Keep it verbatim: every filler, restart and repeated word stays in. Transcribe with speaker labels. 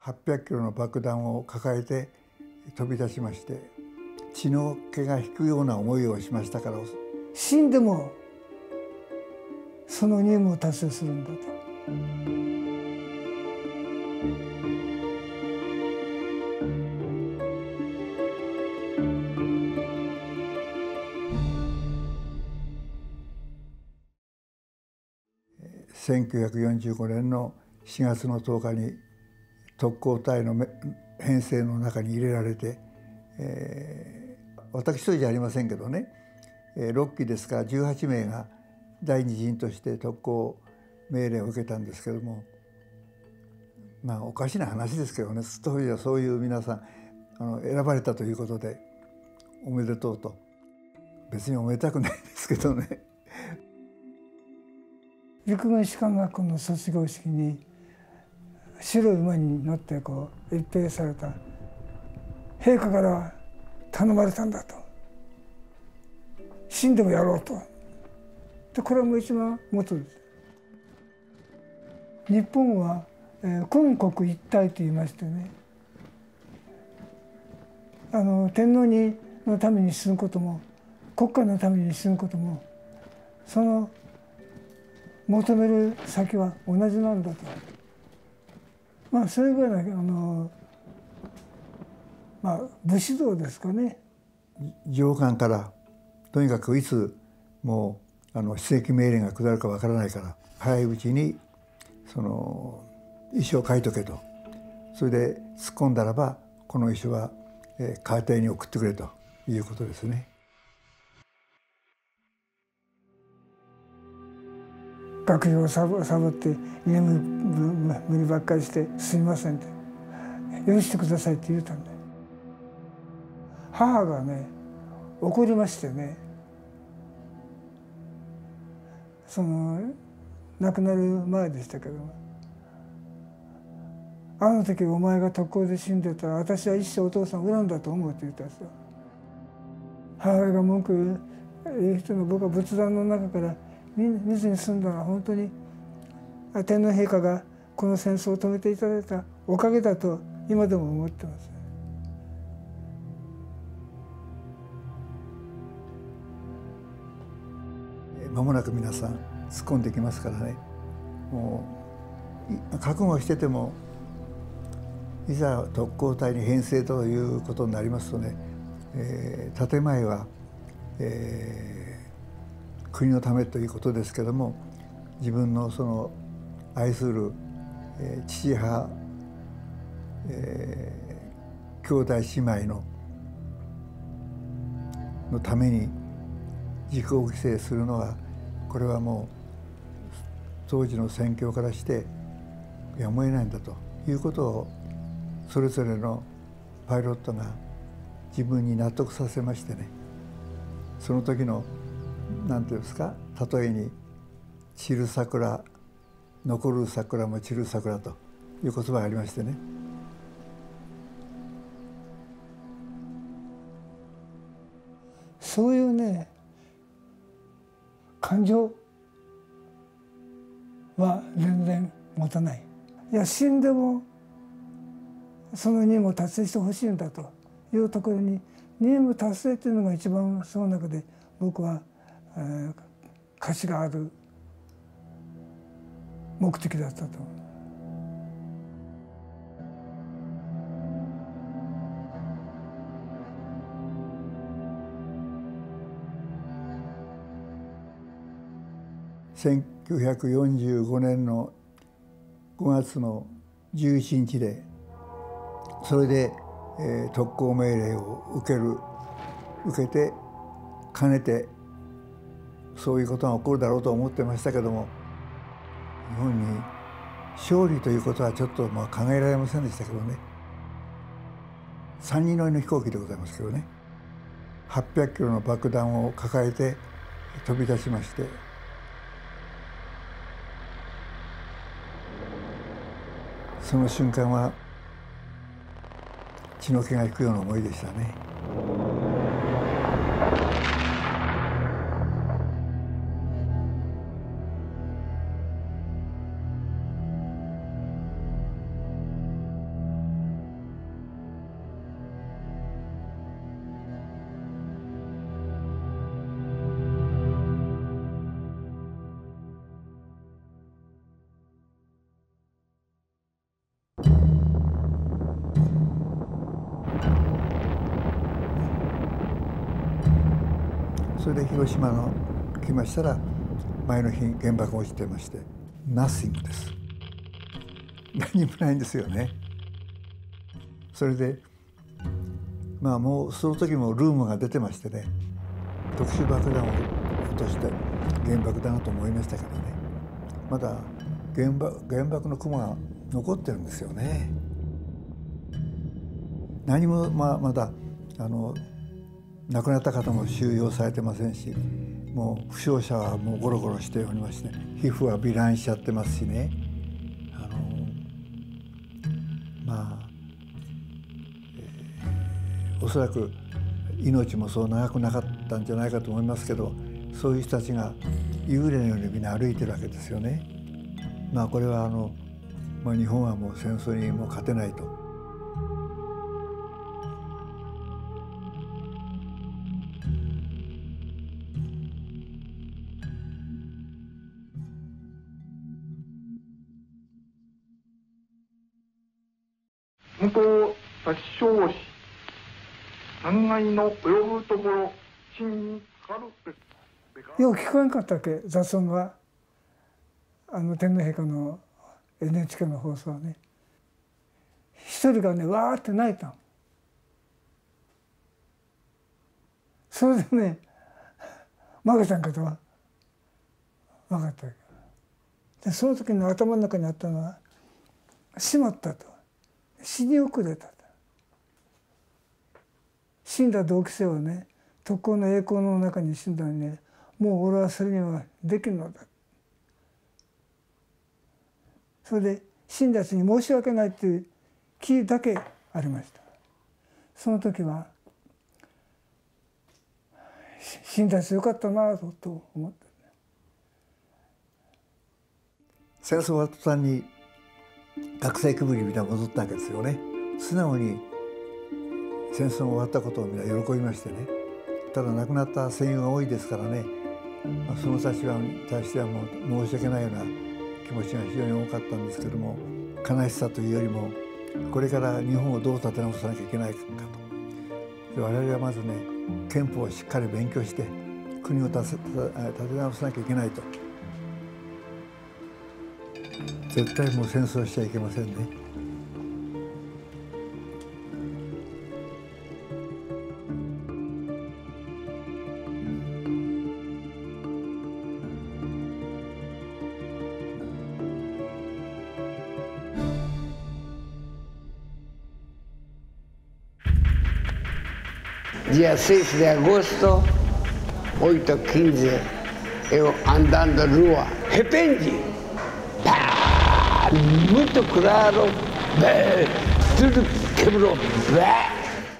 Speaker 1: はっぴゃくキロの爆弾を抱えて飛び立ちまして、血の気が引くような思いをしましたから、
Speaker 2: 死んでもその任務を達成するんだと。
Speaker 1: せんきゅうひゃくよんじゅうごねんのしがつのとおかに特攻隊の編成の中に入れられて、えー、私一人じゃありませんけどね、ろっきですからじゅうはちめいが第二陣として特攻命令を受けたんですけども、まあおかしな話ですけどね、当時はそういう皆さんあの選ばれたということでおめでとうと。別におめでたくないですけどね。
Speaker 2: 陸軍士官学校の卒業式に白い馬に乗ってこう一平された陛下から頼まれたんだと、死んでもやろうと。でこれはもう一番元です。日本は、えー、軍国一体と言いましてね、あの天皇にのために死ぬことも国家のために死ぬことも、その求める先は同じなんだと。まあそれぐらいのあの、まあ、武士道ですかね。
Speaker 1: 上官からとにかくいつもうあの非正規命令が下るかわからないから早いうちにその遺書を書いとけと。それで突っ込んだらばこの遺書は、えー、家庭に送ってくれということですね。
Speaker 2: 学業をサボサボって居眠りばっかりしてすみませんって許してくださいって言うたんだよ。母がね怒りましてね、その亡くなる前でしたけど、あの時お前が特攻で死んでたら私は一生お父さんを恨んだと思うって言ったんですよ。母親が文句言う人の僕は仏壇の中から見ずに済んだのは本当に天皇陛下がこの戦争を止めていただいたおかげだと今でも思ってます。
Speaker 1: 間もなく皆さん突っ込んできますからね、もう覚悟しててもいざ特攻隊に編成ということになりますとね、えー、建前は、えー、国のためということですけども、自分のその愛する、えー、父母、えー、兄弟姉妹ののために自己犠牲するのは、これはもう当時の戦況からしてやむを得ないんだということをそれぞれのパイロットが自分に納得させましてね、その時の何て言うんですか、例えに「散る桜残る桜も散る桜」という言葉がありましてね、
Speaker 2: そういうね感情は全然持たない。いや死んでもその任務を達成してほしいんだというところに、任務達成というのが一番その中で僕は、えー、価値がある目的だったと。
Speaker 1: せんきゅうひゃくよんじゅうごねんのごがつのじゅういちにちで、それで、えー、特攻命令を受ける受けてかねてそういうことが起こるだろうと思ってましたけども、日本に勝利ということはちょっとまあ考えられませんでしたけどね。さんにん乗りの飛行機でございますけどね、はっぴゃくキロの爆弾を抱えて飛び立ちまして、その瞬間は血の気が引くような思いでしたね。 それで広島の来ましたら前の日原爆が落ちてましてナッシングです。何もないんですよね。それでまあもうその時もルームが出てましてね、特殊爆弾を落として原爆だなと思いましたけどね、まだ原爆、原爆の雲が残ってるんですよね。何も ま, まだあの亡くなった方も収容されてませんし、もう負傷者はもうゴロゴロしておりまして、ね、皮膚は糜爛しちゃってますしね、あのまあ、えー、おそらく命もそう長くなかったんじゃないかと思いますけど、そういう人たちが幽霊のようにみんな歩いてるわけですよね。まあこれはあの、まあ、日本はもう戦争にもう勝てないと。
Speaker 3: 向こう殺傷し残骸の及ぶところ真にかかるべ。
Speaker 2: よう聞こえんかったっけ、雑音が。あの天皇陛下の エヌエイチケー の放送はね、一人がねわーって泣いたの。それでねマゲさんかとは分かったわけで、その時の頭の中にあったのは「しまった」と「死に遅れた」と。死んだ同期生はね、特攻の栄光の中に死んだのにね、もう俺はそれにはできるのだ。それで死んだやつに申し訳ないっていう気だけありました。その時は死んだやつよかったなと思って。
Speaker 1: 戦争終わった途端に学生気分にみんな戻ったわけですよね。素直に戦争が終わったことをみんな喜びましてね。ただ亡くなった戦友が多いですからね、まあ、その人たちに対してはもう申し訳ないような気持ちが非常に多かったんですけども、悲しさというよりもこれから日本をどう立て直さなきゃいけないかと。我々はまずね、憲法をしっかり勉強して国を立て直さなきゃいけないと。絶対もう戦争しちゃいけませんね。
Speaker 4: Dia seis de agosto, oito e quinze, eu andando na rua, de repente, pá, muito claro, bé, tudo quebrou, bé.